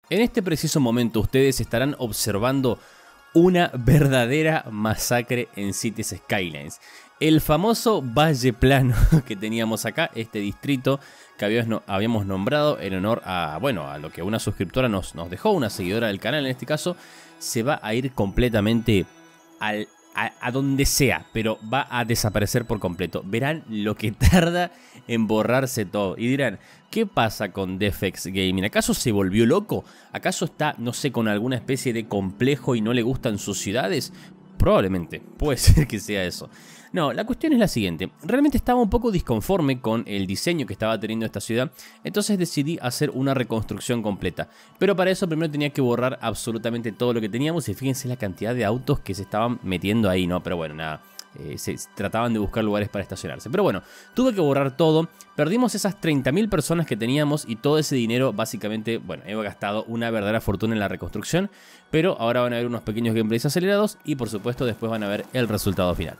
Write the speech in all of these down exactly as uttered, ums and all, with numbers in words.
En este preciso momento ustedes estarán observando una verdadera masacre en Cities Skylines. El famoso Valle Plano que teníamos acá, este distrito que habíamos nombrado en honor a, bueno, a lo que una suscriptora nos, nos dejó, una seguidora del canal en este caso, se va a ir completamente al, a, a donde sea, pero va a desaparecer por completo. Verán lo que tarda en borrarse todo y dirán, ¿qué pasa con Defex Gaming? ¿Acaso se volvió loco? ¿Acaso está, no sé, con alguna especie de complejo y no le gustan sus ciudades? Probablemente, puede ser que sea eso. No, la cuestión es la siguiente. Realmente estaba un poco disconforme con el diseño que estaba teniendo esta ciudad, entonces decidí hacer una reconstrucción completa. Pero para eso primero tenía que borrar absolutamente todo lo que teníamos y fíjense la cantidad de autos que se estaban metiendo ahí, ¿no? Pero bueno, nada. Eh, se trataban de buscar lugares para estacionarse. Pero bueno, tuve que borrar todo. Perdimos esas treinta mil personas que teníamos y todo ese dinero básicamente, bueno, he gastado una verdadera fortuna en la reconstrucción. Pero ahora van a ver unos pequeños gameplays acelerados y por supuesto después van a ver el resultado final.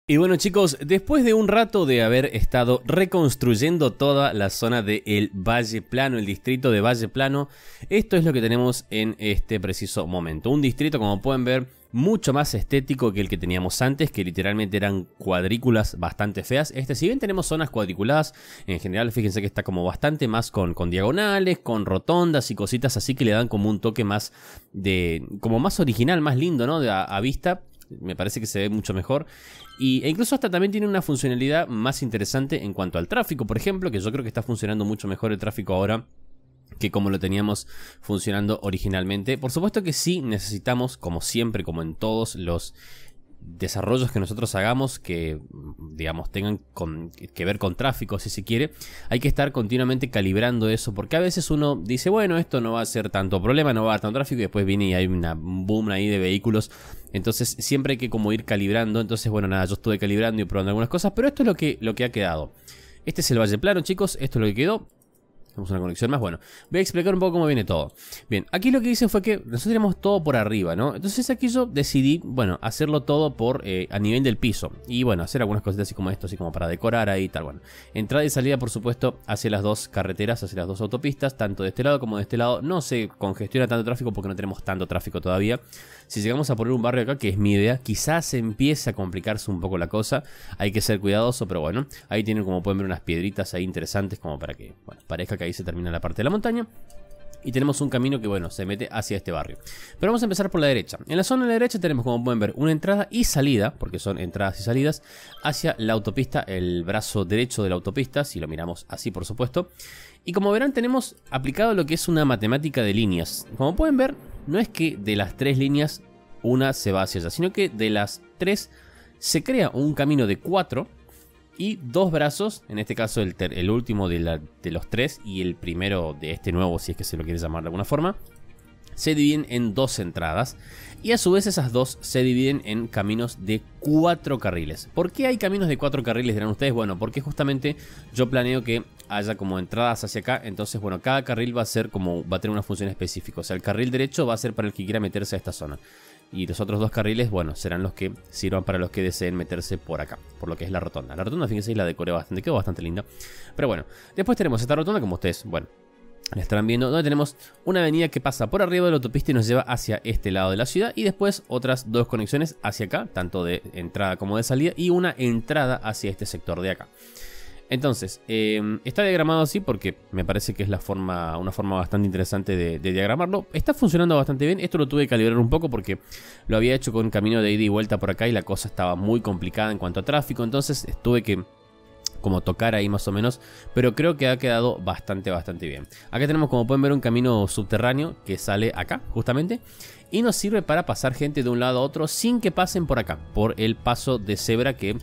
Y bueno chicos, después de un rato de haber estado reconstruyendo toda la zona del Valle Plano, el distrito de Valle Plano, esto es lo que tenemos en este preciso momento. Un distrito, como pueden ver, mucho más estético que el que teníamos antes, que literalmente eran cuadrículas bastante feas. Este, si bien tenemos zonas cuadriculadas, en general fíjense que está como bastante más con, con diagonales, con rotondas y cositas así que le dan como un toque más de, como más original, más lindo, ¿no? De, a, a vista. Me parece que se ve mucho mejor. Y, e incluso hasta también tiene una funcionalidad más interesante en cuanto al tráfico, por ejemplo, que yo creo que está funcionando mucho mejor el tráfico ahora que como lo teníamos funcionando originalmente. Por supuesto que sí necesitamos, como siempre, como en todos los desarrollos que nosotros hagamos que, digamos, tengan con, que ver con tráfico, si se quiere, hay que estar continuamente calibrando eso, porque a veces uno dice, bueno, esto no va a ser tanto problema, no va a haber tanto tráfico, y después viene y hay una boom ahí de vehículos. Entonces siempre hay que como ir calibrando. Entonces, bueno, nada, yo estuve calibrando y probando algunas cosas, pero esto es lo que, lo que ha quedado. Este es el Valle Plano, chicos, esto es lo que quedó. Tenemos una conexión más. Bueno, voy a explicar un poco cómo viene todo. Bien, aquí lo que hice fue que nosotros tenemos todo por arriba, ¿no? Entonces aquí yo decidí, bueno, hacerlo todo por eh, a nivel del piso. Y bueno, hacer algunas cositas así como esto, así como para decorar ahí y tal. Bueno, entrada y salida, por supuesto, hacia las dos carreteras, hacia las dos autopistas, tanto de este lado como de este lado. No se congestiona tanto tráfico porque no tenemos tanto tráfico todavía. Si llegamos a poner un barrio acá, que es mi idea, quizás empiece a complicarse un poco la cosa. Hay que ser cuidadoso, pero bueno, ahí tienen, como pueden ver, unas piedritas ahí interesantes como para que, bueno, parezca que ahí se termina la parte de la montaña. Y tenemos un camino que, bueno, se mete hacia este barrio. Pero vamos a empezar por la derecha. En la zona de la derecha tenemos, como pueden ver, una entrada y salida, porque son entradas y salidas, hacia la autopista, el brazo derecho de la autopista, si lo miramos así, por supuesto. Y como verán, tenemos aplicado lo que es una matemática de líneas. Como pueden ver, no es que de las tres líneas una se va hacia allá, sino que de las tres se crea un camino de cuatro y dos brazos, en este caso el, ter el último de, la, de los tres y el primero de este nuevo, si es que se lo quiere llamar de alguna forma, se dividen en dos entradas y a su vez esas dos se dividen en caminos de cuatro carriles. ¿Por qué hay caminos de cuatro carriles, dirán ustedes? Bueno, porque justamente yo planeo que haya como entradas hacia acá, entonces bueno, cada carril va a ser como, va a tener una función específica. O sea, el carril derecho va a ser para el que quiera meterse a esta zona. Y los otros dos carriles, bueno, serán los que sirvan para los que deseen meterse por acá, por lo que es la rotonda. La rotonda, fíjense, la decoré bastante, quedó bastante linda. Pero bueno, después tenemos esta rotonda, como ustedes, bueno, la estarán viendo, donde tenemos una avenida que pasa por arriba de la autopista y nos lleva hacia este lado de la ciudad. Y después otras dos conexiones hacia acá, tanto de entrada como de salida, y una entrada hacia este sector de acá. Entonces, eh, está diagramado así porque me parece que es la forma, una forma bastante interesante de, de diagramarlo. Está funcionando bastante bien. Esto lo tuve que calibrar un poco porque lo había hecho con un camino de ida y vuelta por acá y la cosa estaba muy complicada en cuanto a tráfico. Entonces tuve que como tocar ahí más o menos, pero creo que ha quedado bastante, bastante bien. Acá tenemos, como pueden ver, un camino subterráneo que sale acá, justamente, y nos sirve para pasar gente de un lado a otro sin que pasen por acá, por el paso de cebra que...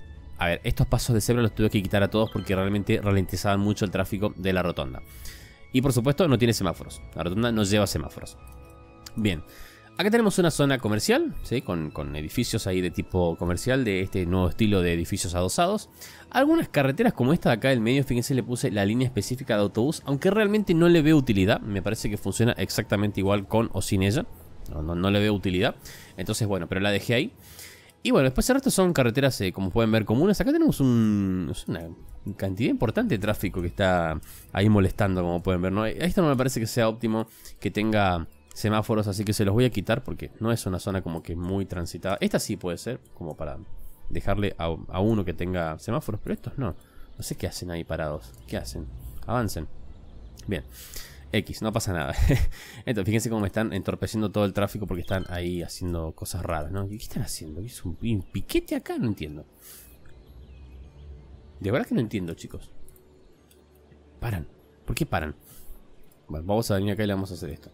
A ver, estos pasos de cebra los tuve que quitar a todos porque realmente ralentizaban mucho el tráfico de la rotonda. Y por supuesto no tiene semáforos. La rotonda no lleva semáforos. Bien, acá tenemos una zona comercial, ¿sí? con, con edificios ahí de tipo comercial, de este nuevo estilo de edificios adosados. Algunas carreteras como esta de acá del medio, fíjense, le puse la línea específica de autobús, aunque realmente no le veo utilidad. Me parece que funciona exactamente igual con o sin ella. No, no, no le veo utilidad. Entonces bueno, pero la dejé ahí. Y bueno, después el resto son carreteras, eh, como pueden ver, comunes. Acá tenemos un, una cantidad importante de tráfico que está ahí molestando, como pueden ver, ¿no? Esto no me parece que sea óptimo que tenga semáforos, así que se los voy a quitar porque no es una zona como que muy transitada. Esta sí puede ser, como para dejarle a, a uno que tenga semáforos, pero estos no. No sé qué hacen ahí parados. ¿Qué hacen? Avancen. Bien. X, no pasa nada. Entonces, fíjense cómo me están entorpeciendo todo el tráfico porque están ahí haciendo cosas raras, ¿no? ¿Qué están haciendo? ¿Es un, un piquete acá? No entiendo. De verdad que no entiendo, chicos. Paran. ¿Por qué paran? Bueno, vamos a venir acá y le vamos a hacer esto.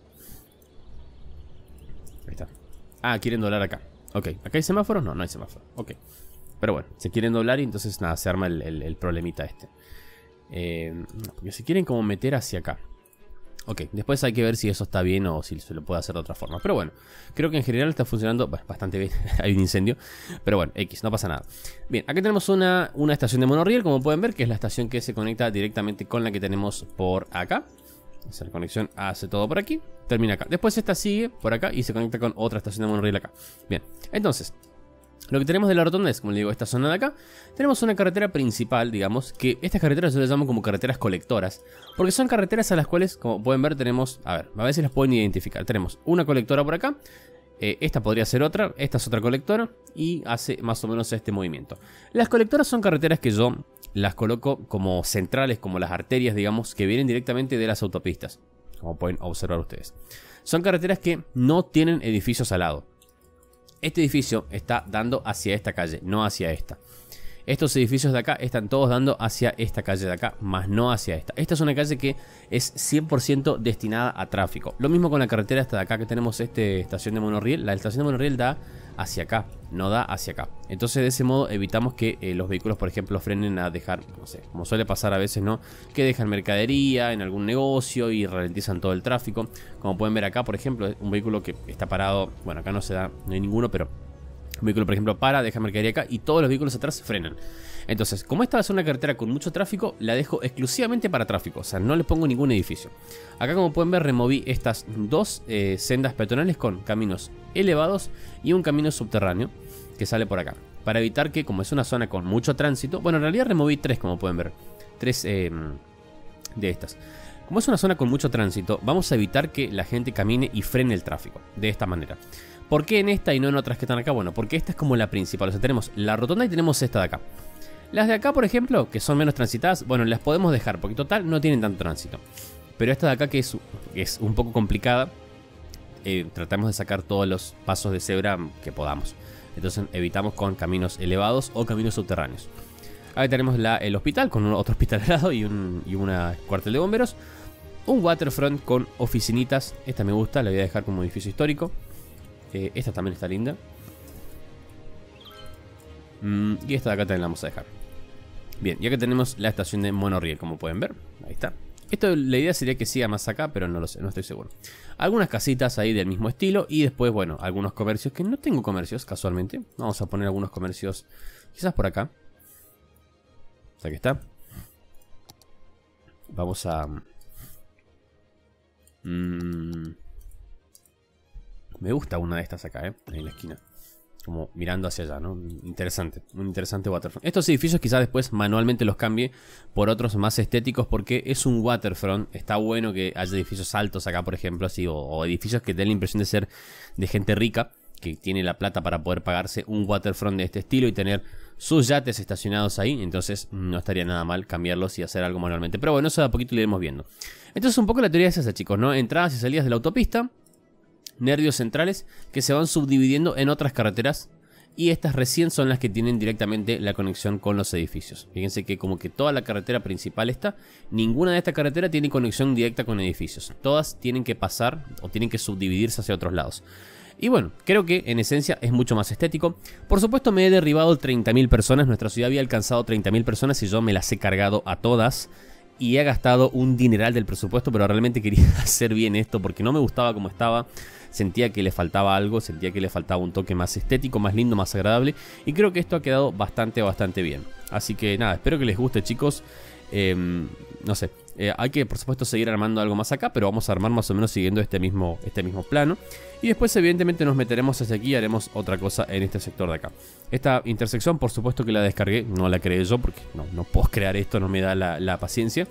Ahí está. Ah, quieren doblar acá. Ok, ¿acá hay semáforos? No, no hay semáforos. Ok. Pero bueno, se quieren doblar y entonces nada, se arma el, el, el problemita este. Eh, porque se quieren como meter hacia acá. Ok, después hay que ver si eso está bien o si se lo puede hacer de otra forma. Pero bueno, creo que en general está funcionando bueno, bastante bien. Hay un incendio, pero bueno, X, no pasa nada. Bien, acá tenemos una, una estación de monorriel, como pueden ver, que es la estación que se conecta directamente con la que tenemos por acá. Esa conexión hace todo por aquí, termina acá. Después esta sigue por acá y se conecta con otra estación de monorriel acá. Bien, entonces... Lo que tenemos de la rotonda es, como les digo, esta zona de acá. Tenemos una carretera principal, digamos, que estas carreteras yo las llamo como carreteras colectoras, porque son carreteras a las cuales, como pueden ver, tenemos, a ver, a ver si las pueden identificar. Tenemos una colectora por acá, eh, esta podría ser otra, esta es otra colectora, y hace más o menos este movimiento. Las colectoras son carreteras que yo las coloco como centrales, como las arterias, digamos, que vienen directamente de las autopistas, como pueden observar ustedes. Son carreteras que no tienen edificios al lado. Este edificio está dando hacia esta calle, no hacia esta. Estos edificios de acá están todos dando hacia esta calle de acá, más no hacia esta. Esta es una calle que es cien por ciento destinada a tráfico. Lo mismo con la carretera esta de acá que tenemos, este estación de monorriel. La estación de monorriel da hacia acá, no da hacia acá. Entonces de ese modo evitamos que eh, los vehículos, por ejemplo, frenen a dejar, no sé, como suele pasar a veces, ¿no? Que dejan mercadería en algún negocio y ralentizan todo el tráfico. Como pueden ver acá, por ejemplo, un vehículo que está parado, bueno, acá no se da, no hay ninguno, pero un vehículo, por ejemplo, para, deja mercadería acá y todos los vehículos atrás frenan. Entonces, como esta va a ser una carretera con mucho tráfico, la dejo exclusivamente para tráfico. O sea, no le pongo ningún edificio. Acá, como pueden ver, removí estas dos eh, sendas peatonales con caminos elevados y un camino subterráneo que sale por acá. Para evitar que, como es una zona con mucho tránsito, bueno, en realidad removí tres, como pueden ver. Tres eh, de estas. Como es una zona con mucho tránsito, vamos a evitar que la gente camine y frene el tráfico. De esta manera. ¿Por qué en esta y no en otras que están acá? Bueno, porque esta es como la principal. O sea, tenemos la rotonda y tenemos esta de acá. Las de acá, por ejemplo, que son menos transitadas, bueno, las podemos dejar porque total no tienen tanto tránsito. Pero esta de acá, que es, es un poco complicada, eh, tratamos de sacar todos los pasos de cebra que podamos. Entonces evitamos con caminos elevados o caminos subterráneos. Ahí tenemos la, el hospital con otro hospital al lado y, un, y una cuartel de bomberos. Un waterfront con oficinitas. Esta me gusta, la voy a dejar como edificio histórico. Eh, esta también está linda. Mm, y esta de acá también la vamos a dejar. Bien, y acá tenemos la estación de monorriel, como pueden ver. Ahí está. Esto, la idea sería que siga más acá, pero no lo sé, no estoy seguro. Algunas casitas ahí del mismo estilo. Y después, bueno, algunos comercios, que no tengo comercios casualmente. Vamos a poner algunos comercios quizás por acá. Aquí está. Vamos a... Mmm... Me gusta una de estas acá, ¿eh? Ahí en la esquina. Como mirando hacia allá, ¿no? Interesante. Un interesante waterfront. Estos edificios quizás después manualmente los cambie por otros más estéticos porque es un waterfront. Está bueno que haya edificios altos acá, por ejemplo, así. O, o edificios que den la impresión de ser de gente rica, que tiene la plata para poder pagarse un waterfront de este estilo y tener sus yates estacionados ahí. Entonces no estaría nada mal cambiarlos y hacer algo manualmente. Pero bueno, eso de a poquito lo iremos viendo. Entonces un poco la teoría es esa, chicos, ¿no? Entradas y salidas de la autopista, nervios centrales que se van subdividiendo en otras carreteras y estas recién son las que tienen directamente la conexión con los edificios. Fíjense que como que toda la carretera principal está, ninguna de estas carreteras tiene conexión directa con edificios. Todas tienen que pasar o tienen que subdividirse hacia otros lados. Y bueno, creo que en esencia es mucho más estético. Por supuesto me he derribado treinta mil personas, nuestra ciudad había alcanzado treinta mil personas y yo me las he cargado a todas. Y he gastado un dineral del presupuesto, pero realmente quería hacer bien esto porque no me gustaba como estaba. Sentía que le faltaba algo, sentía que le faltaba un toque más estético, más lindo, más agradable. Y creo que esto ha quedado bastante, bastante bien. Así que nada, espero que les guste, chicos. Eh, no sé, eh, hay que por supuesto seguir armando algo más acá, pero vamos a armar más o menos siguiendo este mismo, este mismo plano. Y después evidentemente nos meteremos hacia aquí y haremos otra cosa en este sector de acá. Esta intersección por supuesto que la descargué, no la creé yo porque no, no puedo crear esto, no me da la, la paciencia.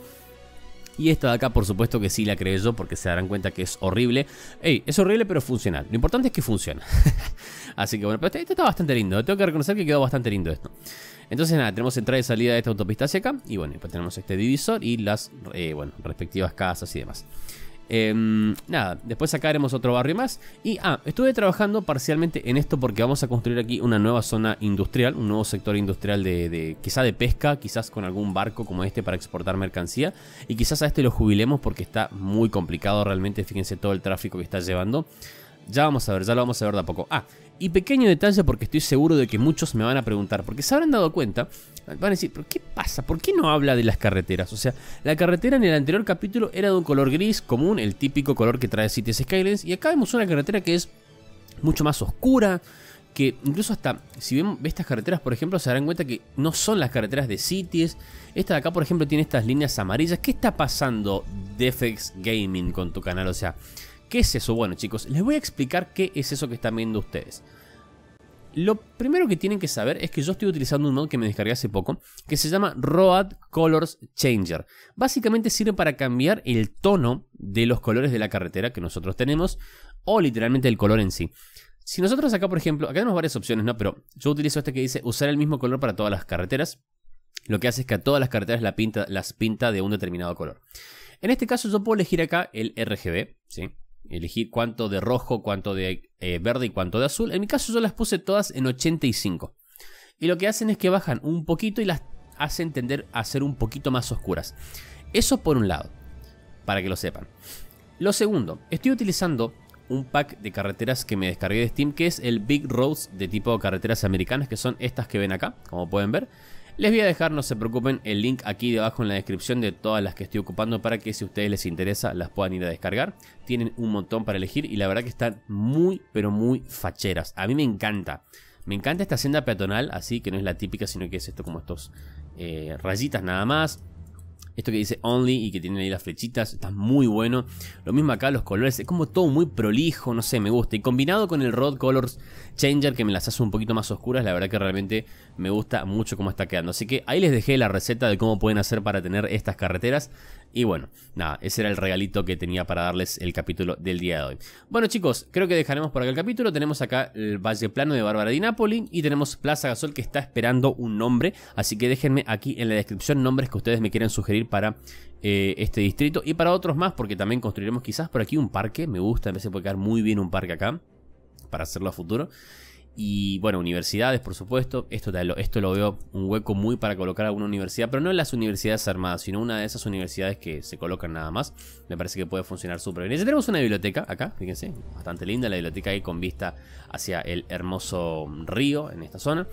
Y esta de acá por supuesto que sí la creé yo porque se darán cuenta que es horrible. Ey, es horrible pero funcional. Lo importante es que funciona. Así que bueno, pero este está bastante lindo. Tengo que reconocer que quedó bastante lindo esto. Entonces nada, tenemos entrada y salida de esta autopista hacia acá. Y bueno, después tenemos este divisor y las eh, bueno, respectivas casas y demás. Eh, nada, después acá haremos otro barrio más. Y ah, estuve trabajando parcialmente en esto porque vamos a construir aquí una nueva zona industrial, un nuevo sector industrial de, de quizá de pesca, quizás con algún barco como este para exportar mercancía. Y quizás a este lo jubilemos porque está muy complicado realmente, fíjense todo el tráfico que está llevando. Ya vamos a ver, ya lo vamos a ver de a poco. Ah, y pequeño detalle porque estoy seguro de que muchos me van a preguntar, porque se habrán dado cuenta, van a decir, ¿pero qué pasa? ¿Por qué no habla de las carreteras? O sea, la carretera en el anterior capítulo era de un color gris común, el típico color que trae Cities Skylines, y acá vemos una carretera que es mucho más oscura, que incluso hasta, si ven estas carreteras, por ejemplo, se darán cuenta que no son las carreteras de Cities. Esta de acá, por ejemplo, tiene estas líneas amarillas. ¿Qué está pasando, Defex Gaming, con tu canal? O sea, ¿qué es eso? Bueno, chicos, les voy a explicar qué es eso que están viendo ustedes. Lo primero que tienen que saber es que yo estoy utilizando un mod que me descargué hace poco, que se llama Road Colors Changer. Básicamente sirve para cambiar el tono de los colores de la carretera que nosotros tenemos, o literalmente el color en sí. Si nosotros acá, por ejemplo, acá tenemos varias opciones, ¿no? Pero yo utilizo este que dice usar el mismo color para todas las carreteras. Lo que hace es que a todas las carreteras la pinta, las pinta de un determinado color. En este caso yo puedo elegir acá el R G B, ¿sí? Elegir cuánto de rojo, cuánto de eh, verde y cuánto de azul. En mi caso yo las puse todas en ochenta y cinco. Y lo que hacen es que bajan un poquito y las hacen tender a ser un poquito más oscuras. Eso por un lado, para que lo sepan. Lo segundo, estoy utilizando un pack de carreteras que me descargué de Steam, que es el Big Roads de tipo carreteras americanas, que son estas que ven acá, como pueden ver. Les voy a dejar, no se preocupen, el link aquí debajo en la descripción de todas las que estoy ocupando para que si a ustedes les interesa las puedan ir a descargar. Tienen un montón para elegir y la verdad que están muy pero muy facheras. A mí me encanta. Me encanta esta senda peatonal, así que no es la típica, sino que es esto como estos eh, rayitas nada más. Esto que dice Only y que tiene ahí las flechitas, está muy bueno. Lo mismo acá, los colores, es como todo muy prolijo, no sé, me gusta. Y combinado con el Road Colors Changer, que me las hace un poquito más oscuras, la verdad que realmente me gusta mucho cómo está quedando. Así que ahí les dejé la receta de cómo pueden hacer para tener estas carreteras. Y bueno, nada, ese era el regalito que tenía para darles el capítulo del día de hoy. Bueno chicos, creo que dejaremos por acá el capítulo. Tenemos acá el Valle Plano de Bárbara di Napoli y tenemos Plaza Gasol, que está esperando un nombre. Así que déjenme aquí en la descripción nombres que ustedes me quieran sugerir para eh, este distrito y para otros más, porque también construiremos quizás por aquí un parque. Me gusta, me parece que puede quedar muy bien un parque acá para hacerlo a futuro. Y bueno, universidades, por supuesto. Esto, esto lo veo un hueco muy para colocar alguna universidad, pero no en las universidades armadas, sino una de esas universidades que se colocan nada más. Me parece que puede funcionar súper bien. Y ya tenemos una biblioteca acá, fíjense, bastante linda la biblioteca ahí con vista hacia el hermoso río en esta zona.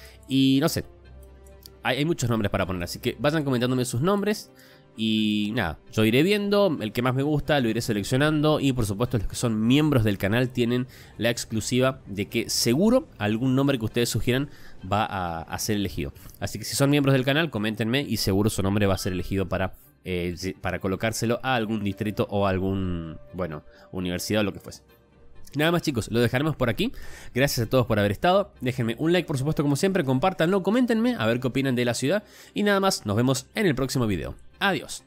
Y no sé, hay, hay muchos nombres para poner, así que vayan comentándome sus nombres. Y nada, yo iré viendo el que más me gusta, lo iré seleccionando. Y por supuesto los que son miembros del canal tienen la exclusiva de que seguro algún nombre que ustedes sugieran va a, a ser elegido. Así que si son miembros del canal, coméntenme y seguro su nombre va a ser elegido para, eh, para colocárselo a algún distrito o a algún, bueno, universidad o lo que fuese. Nada más chicos, lo dejaremos por aquí. Gracias a todos por haber estado. Déjenme un like por supuesto como siempre, compártanlo, coméntenme a ver qué opinan de la ciudad. Y nada más, nos vemos en el próximo video. Adiós.